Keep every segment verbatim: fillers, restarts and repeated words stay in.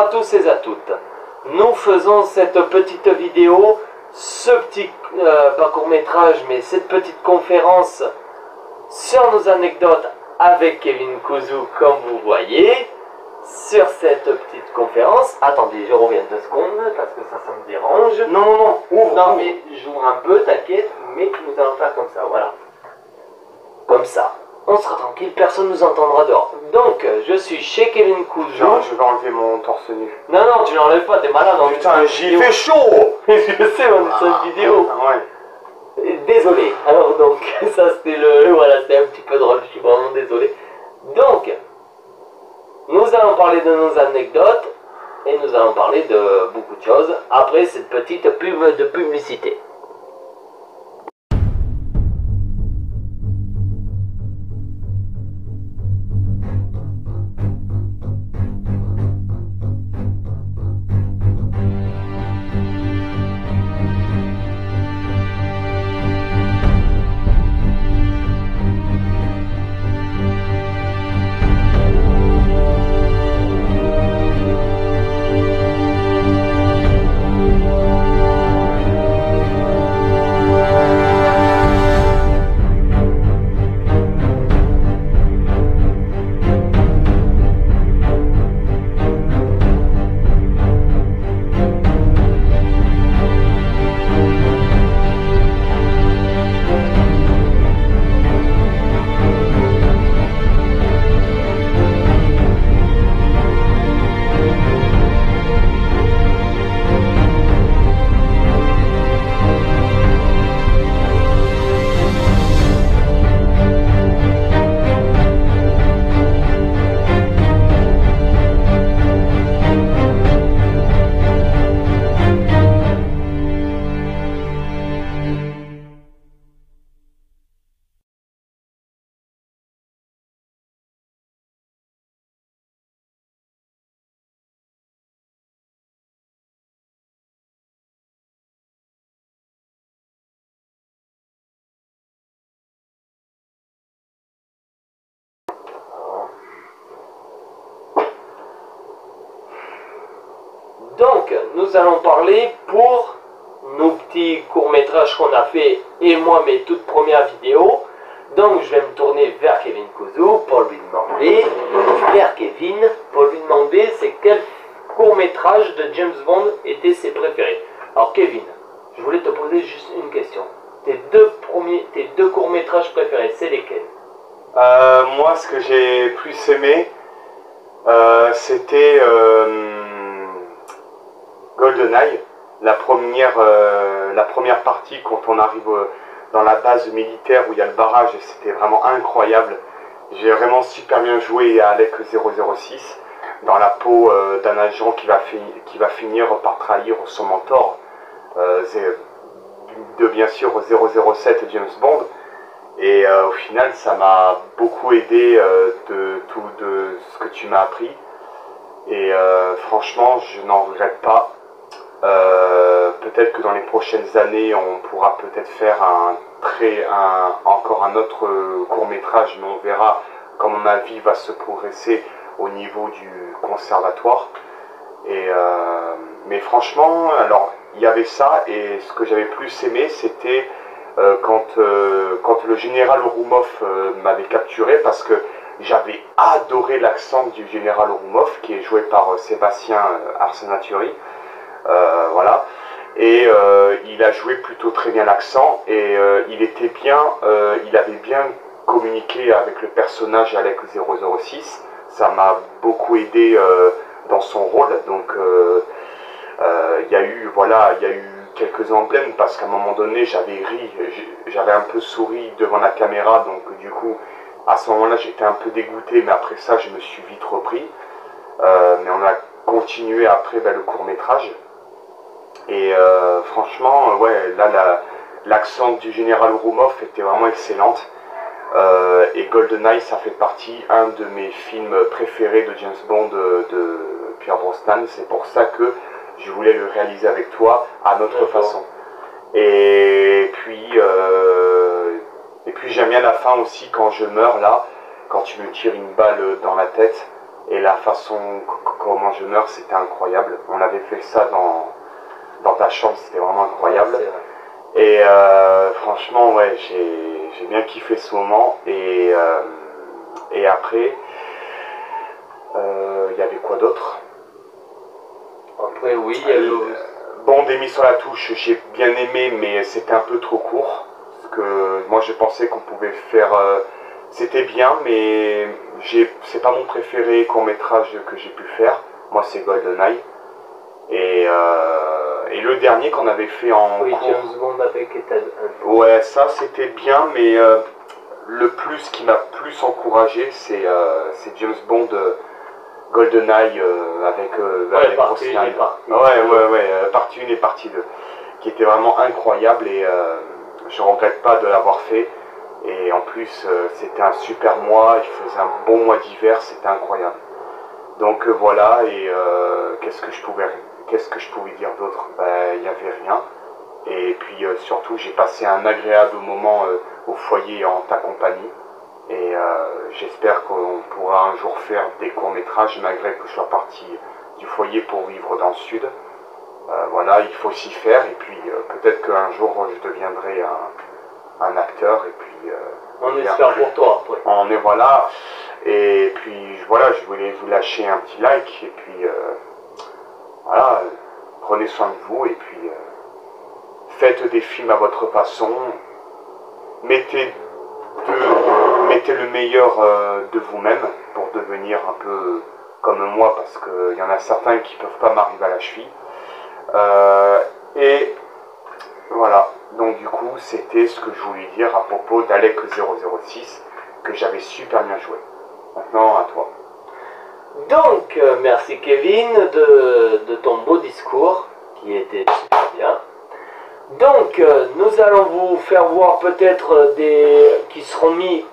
à tous et à toutes. Nous faisons cette petite vidéo, ce petit, euh, pas court métrage, mais cette petite conférence sur nos anecdotes avec Kevin Kuzu, comme vous voyez. Sur cette petite conférence, attendez, je reviens deux secondes parce que ça, ça me dérange. Non, non, non, ouvre. Non, mais j'ouvre un peu, t'inquiète, mais nous allons faire comme ça, voilà. Comme ça. On sera tranquille, personne nous entendra dehors. Donc, je suis chez Kevin Kuzu. Genre, je vais enlever mon torse nu. Non, non, tu l'enlèves pas, t'es malade. En Putain, j'y fais chaud. Je sais, on est sur une vidéo. Ah, ouais. Désolé. Alors, donc, ça c'était le. Voilà, c'était un petit peu drôle, je suis vraiment désolé. Donc, nous allons parler de nos anecdotes et nous allons parler de beaucoup de choses après cette petite pub de publicité. Donc, nous allons parler pour nos petits courts-métrages qu'on a fait et moi mes toutes premières vidéos. Donc, je vais me tourner vers Kevin Kuzu pour lui demander, vers Kevin, pour lui demander c'est quel court-métrage de James Bond était ses préférés. Alors, Kevin, je voulais te poser juste une question. Tes deux premiers, tes deux courts-métrages préférés, c'est lesquels? euh, Moi, ce que j'ai plus aimé, euh, c'était euh, GoldenEye, la première, euh, la première partie quand on arrive euh, dans la base militaire où il y a le barrage, c'était vraiment incroyable. J'ai vraiment super bien joué à Alec zéro zéro six dans la peau euh, d'un agent qui va, qui va finir par trahir son mentor, euh, de bien sûr zéro zéro sept James Bond. Et euh, au final, ça m'a beaucoup aidé euh, de tout de ce que tu m'as appris. Et euh, franchement, je n'en regrette pas. Euh, peut-être que dans les prochaines années, on pourra peut-être faire un très, un, encore un autre court-métrage, mais on verra comment ma vie va se progresser au niveau du conservatoire. Et euh, mais franchement, alors il y avait ça, et ce que j'avais plus aimé, c'était euh, quand, euh, quand le général Roumov euh, m'avait capturé, parce que j'avais adoré l'accent du général Roumov, qui est joué par euh, Sébastien euh, Arsenatori. Euh, voilà, et euh, il a joué plutôt très bien l'accent, et euh, il était bien, euh, il avait bien communiqué avec le personnage Alec zéro zéro six. Ça m'a beaucoup aidé euh, dans son rôle. Donc euh, euh, il y a eu, voilà, il y a eu quelques emblèmes, parce qu'à un moment donné j'avais ri, j'avais un peu souri devant la caméra, donc du coup à ce moment là j'étais un peu dégoûté, mais après ça je me suis vite repris. Euh, mais on a continué après ben, le court métrage. Et euh, franchement, ouais, là, l'accent la, du général Roumov était vraiment excellente. Euh, et GoldenEye, ça fait partie un de mes films préférés de James Bond de, de Pierce Brosnan. C'est pour ça que je voulais le réaliser avec toi à notre façon. Et puis, euh, et puis j'aime bien la fin aussi quand je meurs là, quand tu me tires une balle dans la tête. Et la façon Comment je meurs, c'était incroyable. On avait fait ça dans, dans ta chambre, c'était vraiment incroyable. Ouais, et euh, franchement, ouais, j'ai, j'ai bien kiffé ce moment. Et, euh, et après, il euh, y avait quoi d'autre? Après, oui, il y a le... Bon, des mises sur la touche, j'ai bien aimé, mais c'était un peu trop court. Parce que moi, je pensais qu'on pouvait faire... Euh, c'était bien, mais c'est pas mon préféré court-métrage que j'ai pu faire. Moi, c'est GoldenEye. Et, euh, et le dernier qu'on avait fait en oui, cours... James Bond avec Ethan Hunt. Ouais, ça, c'était bien, mais euh, le plus qui m'a plus encouragé, c'est euh, James Bond... Euh, GoldenEye euh, avec, euh, ouais, avec partie un et partie ouais, ouais, ouais, euh, partie un et partie deux, qui était vraiment incroyable et euh, je regrette pas de l'avoir fait. Et en plus, euh, c'était un super mois, il faisait un bon mois d'hiver, c'était incroyable. Donc euh, voilà, et euh, qu'est-ce que je pouvais, qu'est-ce que je pouvais dire d'autre? Ben, il n'y avait rien. Et puis euh, surtout, j'ai passé un agréable moment euh, au foyer en ta compagnie. Et euh, j'espère qu'on pourra un jour faire des courts-métrages malgré que je sois parti du foyer pour vivre dans le sud. Euh, voilà, il faut s'y faire et puis euh, peut-être qu'un jour je deviendrai un, un acteur et puis... Euh, on espère pour toi après. On est voilà. Et puis voilà, je voulais vous lâcher un petit like et puis euh, voilà, prenez soin de vous et puis euh, faites des films à votre façon. Mettez de, mettez le meilleur euh, de vous-même pour devenir un peu comme moi parce qu'il y en a certains qui ne peuvent pas m'arriver à la cheville. Euh, et voilà, donc du coup c'était ce que je voulais dire à propos d'Alec zéro zéro six que j'avais super bien joué. Maintenant à toi. Donc euh, merci Kevin de, de ton beau discours qui était super bien. Donc, euh, nous allons vous faire voir peut-être des qui seront mis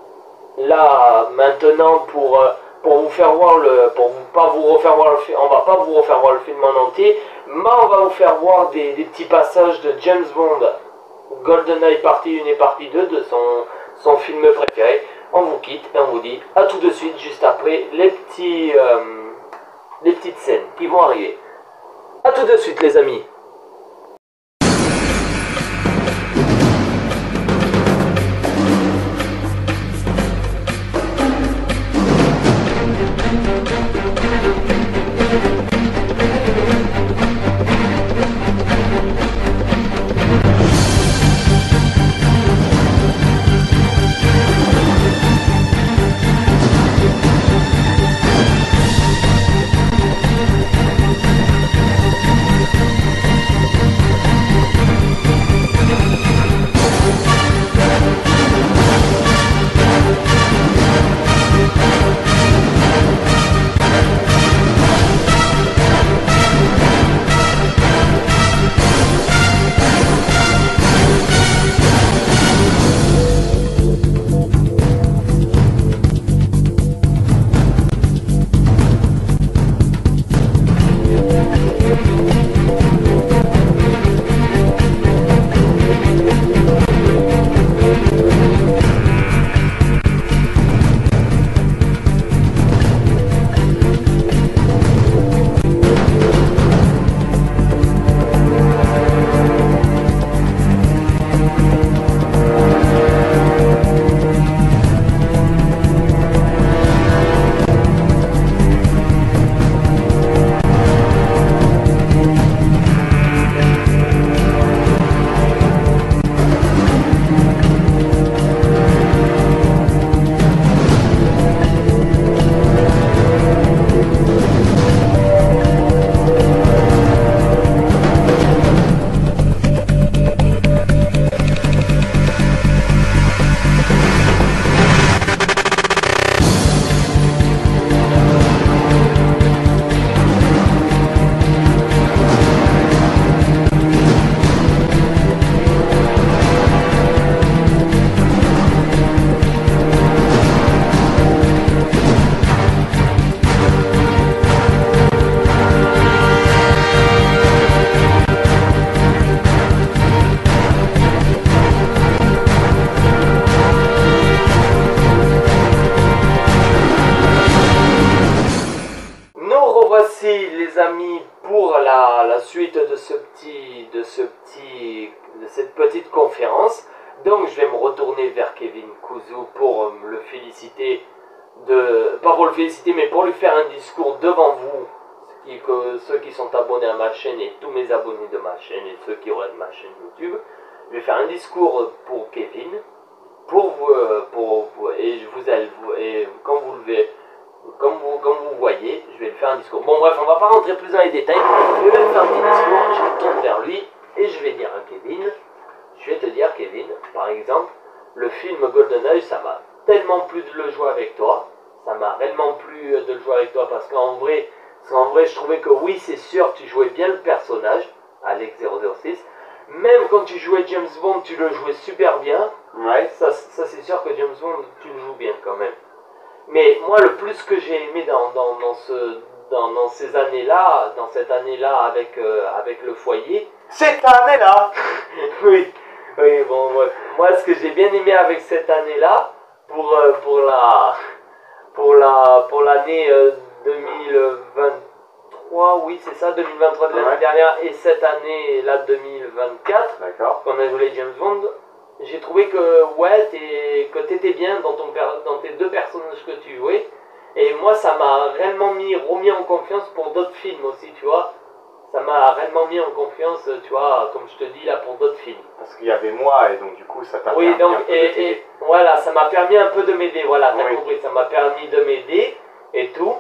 là maintenant pour euh, pour vous faire voir le pour vous pas vous refaire voir le film. On va pas vous refaire voir le film en entier, mais on va vous faire voir des, des petits passages de James Bond, GoldenEye partie un et partie deux de son son film préféré. On vous quitte et on vous dit à tout de suite juste après les petits euh, les petites scènes qui vont arriver. À tout de suite les amis. amis pour la, la suite de ce petit, de ce petit, de cette petite conférence. Donc je vais me retourner vers Kevin Kuzu pour euh, le féliciter, de, pas pour le féliciter, mais pour lui faire un discours devant vous, qui, que, ceux qui sont abonnés à ma chaîne et tous mes abonnés de ma chaîne et ceux qui auraient de ma chaîne YouTube. Je vais faire un discours pour Kevin, pour vous, pour vous et je vous, et quand vous le verrez, comme vous, comme vous voyez, je vais lui faire un discours. Bon bref, on va pas rentrer plus dans les détails, je vais lui faire un petit discours, je me tourne vers lui et je vais dire à Kevin, je vais te dire Kevin, par exemple, le film GoldenEye, ça m'a tellement plu de le jouer avec toi, ça m'a réellement plu de le jouer avec toi parce qu'en vrai, parce qu'en vrai je trouvais que oui c'est sûr, tu jouais bien le personnage, Alex zéro zéro six, même quand tu jouais James Bond, tu le jouais super bien, ouais, ça, ça c'est sûr que James Bond, tu le joues bien quand même. Mais moi, le plus que j'ai aimé dans, dans, dans, ce, dans, dans ces années-là, dans cette année-là avec, euh, avec le foyer... Cette année-là Oui, oui, bon, ouais. Moi, ce que j'ai bien aimé avec cette année-là, pour, euh, pour la pour la pour l'année euh, deux mille vingt-trois, oui, c'est ça, deux mille vingt-trois de l'année ouais. dernière, et cette année-là, deux mille vingt-quatre, qu'on a joué James Bond, j'ai trouvé que ouais, t'es, que t'étais bien dans, ton, dans tes deux personnages que tu jouais. Et moi, ça m'a réellement mis, remis en confiance pour d'autres films aussi, tu vois. Ça m'a réellement mis en confiance, tu vois, comme je te dis là, pour d'autres films. Parce qu'il y avait moi, et donc du coup, ça t'a oui, permis donc, un peu et, de t'aider. et voilà, ça m'a permis un peu de m'aider, voilà, t'as oui. compris, ça m'a permis de m'aider et tout.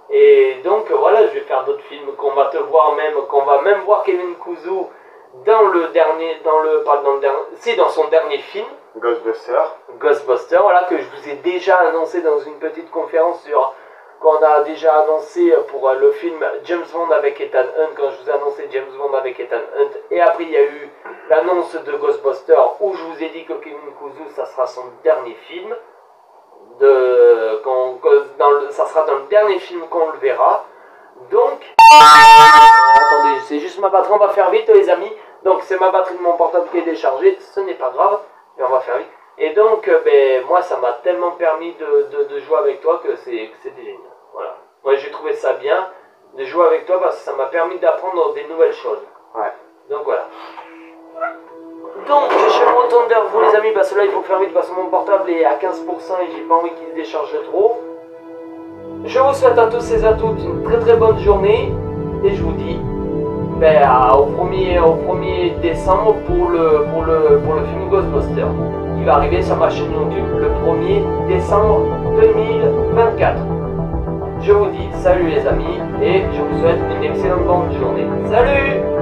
Et donc, voilà, je vais faire d'autres films qu'on va te voir même, qu'on va même voir Kevin Kuzu dans le dernier, dans le, pas dans le dernier, si dans son dernier film, Ghostbusters. Ghostbusters, voilà, que je vous ai déjà annoncé dans une petite conférence sur, qu'on a déjà annoncé pour le film James Bond avec Ethan Hunt, quand je vous ai annoncé James Bond avec Ethan Hunt, et après il y a eu l'annonce de Ghostbusters, où je vous ai dit que Kevin Kuzu, ça sera son dernier film, de, qu'on, dans le, ça sera dans le dernier film qu'on le verra, donc, euh, attendez, c'est juste ma batterie, on va faire vite les amis. Donc c'est ma batterie de mon portable qui est déchargée, ce n'est pas grave, mais on va faire vite. Et donc, euh, ben, moi ça m'a tellement permis de, de, de jouer avec toi que c'est, c'était génial. Voilà. Moi j'ai trouvé ça bien de jouer avec toi parce que ça m'a permis d'apprendre des nouvelles choses. Ouais. Donc voilà. Donc je me retourne vers vous les amis, parce que là il faut faire vite parce que mon portable est à quinze pour cent et j'ai pas envie qu'il se décharge trop. Je vous souhaite à tous et à toutes une très très bonne journée et je vous dis ben, à, au, premier, au premier décembre pour le, pour, le, pour le film Ghostbusters. Il va arriver sur ma chaîne YouTube le premier décembre deux mille vingt-quatre. Je vous dis salut les amis et je vous souhaite une excellente bonne journée. Salut!